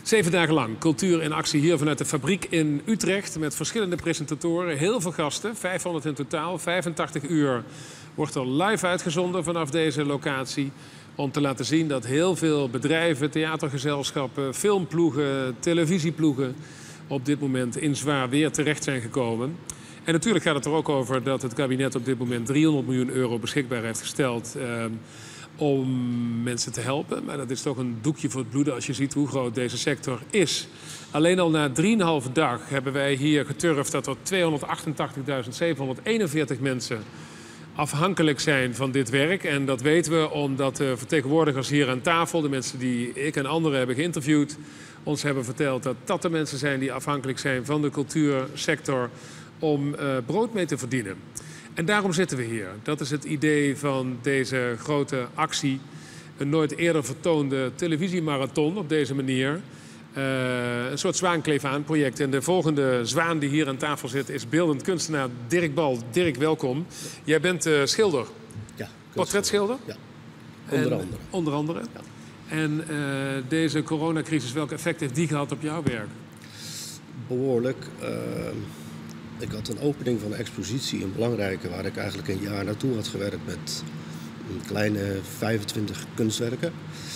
7 dagen lang cultuur in actie hier vanuit de fabriek in Utrecht. Met verschillende presentatoren, heel veel gasten, 500 in totaal. 85 uur wordt er live uitgezonden vanaf deze locatie. Om te laten zien dat heel veel bedrijven, theatergezelschappen, filmploegen, televisieploegen op dit moment in zwaar weer terecht zijn gekomen. En natuurlijk gaat het er ook over dat het kabinet op dit moment 300 miljoen euro beschikbaar heeft gesteld om mensen te helpen. Maar dat is toch een doekje voor het bloeden als je ziet hoe groot deze sector is. Alleen al na 3,5 dag hebben wij hier geturfd dat er 288.741 mensen afhankelijk zijn van dit werk. En dat weten we omdat de vertegenwoordigers hier aan tafel, de mensen die ik en anderen hebben geïnterviewd, ons hebben verteld dat dat de mensen zijn die afhankelijk zijn van de cultuursector om brood mee te verdienen. En daarom zitten we hier. Dat is het idee van deze grote actie. Een nooit eerder vertoonde televisiemarathon op deze manier. Een soort zwaankleef-aan-project. En de volgende zwaan die hier aan tafel zit is beeldend kunstenaar Dirk Bal. Dirk, welkom. Jij bent schilder. Ja. Portretschilder? Ja, onder andere. Ja. En deze coronacrisis, welk effect heeft die gehad op jouw werk? Behoorlijk. Ik had een opening van een expositie in Belangrijke, waar ik eigenlijk een jaar naartoe had gewerkt met een kleine 25 kunstwerken.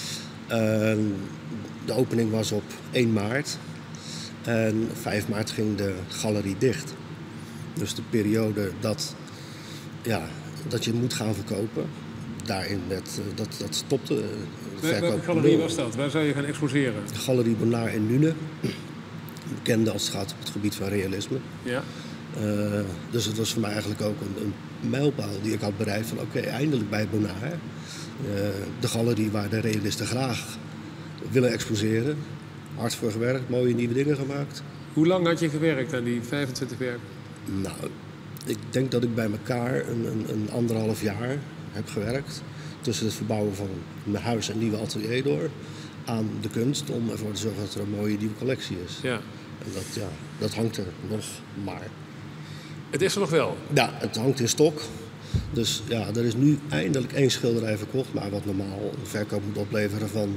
De opening was op 1 maart en 5 maart ging de galerie dicht. Dus de periode dat je moet gaan verkopen, daarin dat stopte. Welke galerie was dat? Waar zou je gaan exposeren? Galerie Bonnard in Nune, bekend als het gaat op het gebied van realisme. Ja. Dus het was voor mij eigenlijk ook een mijlpaal die ik had bereikt van oké, eindelijk bij Bonnard. De galerie waar de realisten graag willen exposeren. Hard voor gewerkt, mooie nieuwe dingen gemaakt. Hoe lang had je gewerkt aan die 25 werken? Nou, ik denk dat ik bij elkaar een 1,5 jaar heb gewerkt. Tussen het verbouwen van mijn huis en nieuwe atelier door. Aan de kunst om ervoor te zorgen dat er een mooie nieuwe collectie is. Ja. En dat hangt er nog maar. Het is er nog wel? Ja, het hangt in stok. Dus ja, er is nu eindelijk 1 schilderij verkocht. Maar wat normaal een verkoop moet opleveren van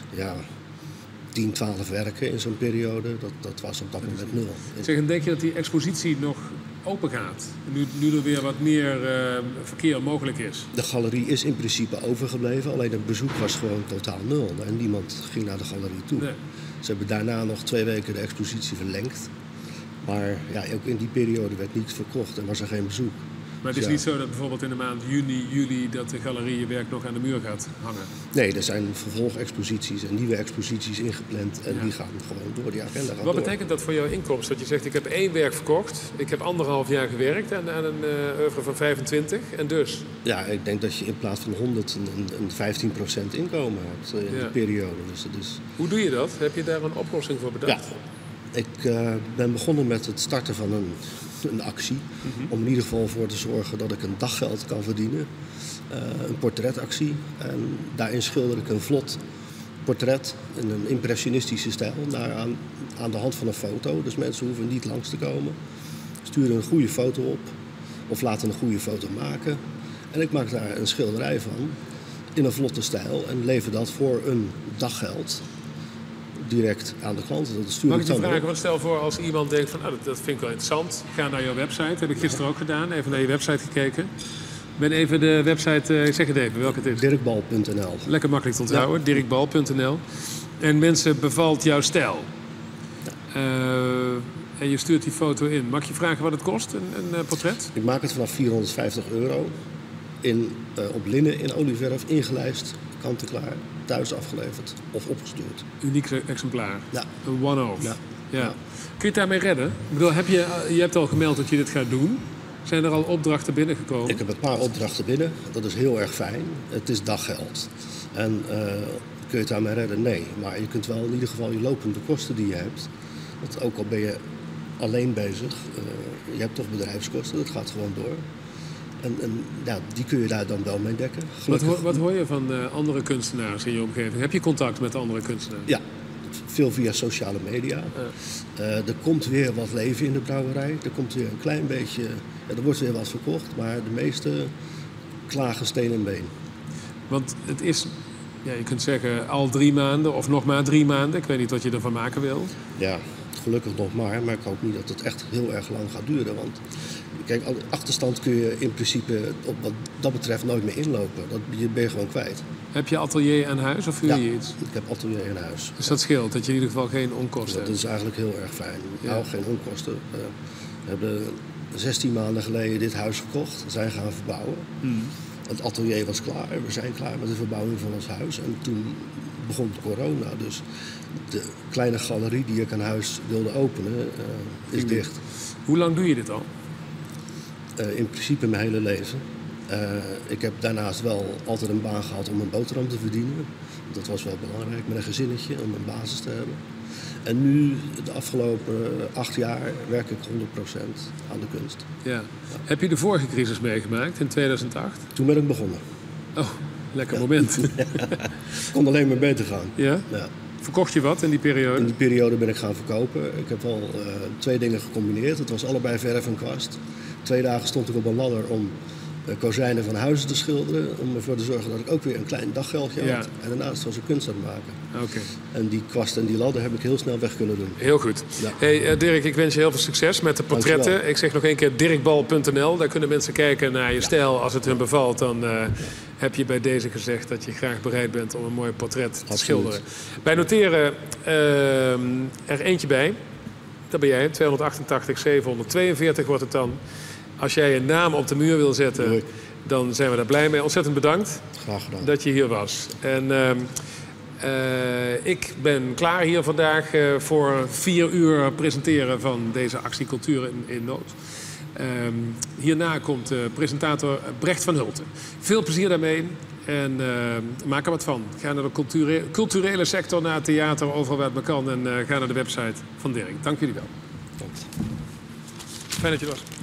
10, 12 werken in zo'n periode. Dat was op dat moment 0. Zeg, en denk je dat die expositie nog open gaat? Nu er weer wat meer verkeer mogelijk is? De galerie is in principe overgebleven. Alleen het bezoek was gewoon totaal 0. En niemand ging naar de galerie toe. Nee. Ze hebben daarna nog 2 weken de expositie verlengd. Maar ja, ook in die periode werd niets verkocht en was er geen bezoek. Maar het is niet zo dat bijvoorbeeld in de maand juni, juli dat de galerie je werk nog aan de muur gaat hangen? Nee, er zijn vervolgexposities en nieuwe exposities ingepland en die gaan gewoon door die agenda. Wat betekent dat voor jouw inkomst? Dat je zegt, ik heb 1 werk verkocht, ik heb 1,5 jaar gewerkt aan een oeuvre van 25 en dus? Ja, ik denk dat je in plaats van 100 een 15% inkomen hebt in die periode. Dus hoe doe je dat? Heb je daar een oplossing voor bedacht? Ja. Ik ben begonnen met het starten van een actie. Om in ieder geval voor te zorgen dat ik een daggeld kan verdienen. Een portretactie. En daarin schilder ik een vlot portret in een impressionistische stijl. Aan de hand van een foto. Dus mensen hoeven niet langs te komen. Sturen een goede foto op. Of laten een goede foto maken. En ik maak daar een schilderij van. In een vlotte stijl. En lever dat voor een daggeld direct aan de klant. Mag ik je vragen, want stel voor als iemand denkt van dat vind ik wel interessant. Ga naar jouw website, heb ik gisteren ook gedaan. Even naar je website gekeken. Ik ben even de website, ik zeg het even, welke het is. Dirkbal.nl. Lekker makkelijk te onthouden, ja. Dirkbal.nl. En mensen bevalt jouw stijl. Ja. En je stuurt die foto in. Mag je vragen wat het kost, een portret? Ik maak het vanaf €450. Op linnen in olieverf, ingelijst, kant-en-klaar, thuis afgeleverd of opgestuurd. Uniek exemplaar. Ja. Een one-off. Ja. Ja. Kun je het daarmee redden? Ik bedoel, je hebt al gemeld dat je dit gaat doen. Zijn er al opdrachten binnengekomen? Ik heb een paar opdrachten binnen. Dat is heel erg fijn. Het is daggeld. En kun je het daarmee redden? Nee. Maar je kunt wel in ieder geval je lopende kosten die je hebt. Want ook al ben je alleen bezig, je hebt toch bedrijfskosten, dat gaat gewoon door. En die kun je daar dan wel mee dekken. Wat hoor je van andere kunstenaars in je omgeving? Heb je contact met andere kunstenaars? Ja, veel via sociale media. Ja. Er komt weer wat leven in de brouwerij. Er komt weer een klein beetje, er wordt weer wat verkocht. Maar de meeste klagen steen en been. Want het is Ja, je kunt zeggen al 3 maanden of nog maar 3 maanden. Ik weet niet wat je ervan maken wil. Ja, gelukkig nog maar ik hoop niet dat het echt heel erg lang gaat duren. Want kijk, achterstand kun je in principe op wat dat betreft nooit meer inlopen. Dat ben je gewoon kwijt. Heb je atelier aan huis of huur je iets? Ik heb atelier in huis. Dus dat scheelt, dat je in ieder geval geen onkosten hebt? Dat is eigenlijk heel erg fijn. Ja. Nou, geen onkosten. We hebben 16 maanden geleden dit huis gekocht. We zijn gaan verbouwen. Het atelier was klaar. We zijn klaar met de verbouwing van ons huis. En toen begon corona. Dus de kleine galerie die ik aan huis wilde openen, is dicht. Hoe lang doe je dit al? In principe mijn hele leven. Ik heb daarnaast wel altijd een baan gehad om een boterham te verdienen. Dat was wel belangrijk met een gezinnetje, om een basis te hebben. En nu, de afgelopen 8 jaar, werk ik 100% aan de kunst. Ja. Heb je de vorige crisis meegemaakt in 2008? Toen ben ik begonnen. Oh, lekker moment. Het kon alleen maar beter gaan. Ja? Ja. Verkocht je wat in die periode? In die periode ben ik gaan verkopen. Ik heb wel 2 dingen gecombineerd. Het was allebei verf en kwast. 2 dagen stond ik op een ladder om kozijnen van huizen te schilderen. Om ervoor te zorgen dat ik ook weer een klein daggeldje had. En daarnaast was ik kunst aan het maken. Oké. En die kwast en die ladder heb ik heel snel weg kunnen doen. Heel goed. Ja. Hey, Dirk, ik wens je heel veel succes met de portretten. Dankjewel. Ik zeg nog één keer dirkbal.nl. Daar kunnen mensen kijken naar je stijl. Als het hun bevalt, dan heb je bij deze gezegd dat je graag bereid bent om een mooi portret te schilderen. Wij noteren er eentje bij. Dat ben jij, 288 742 wordt het dan. Als jij een naam op de muur wil zetten, dan zijn we daar blij mee. Ontzettend bedankt. Graag gedaan. Dat je hier was. En ik ben klaar hier vandaag voor 4 uur presenteren van deze actie Cultuur in Nood. Hierna komt presentator Brecht van Hulten. Veel plezier daarmee en maak er wat van. Ga naar de culturele sector, naar het theater, overal waar het maar kan. En ga naar de website van Dirk. Dank jullie wel. Dank. Fijn dat je er was.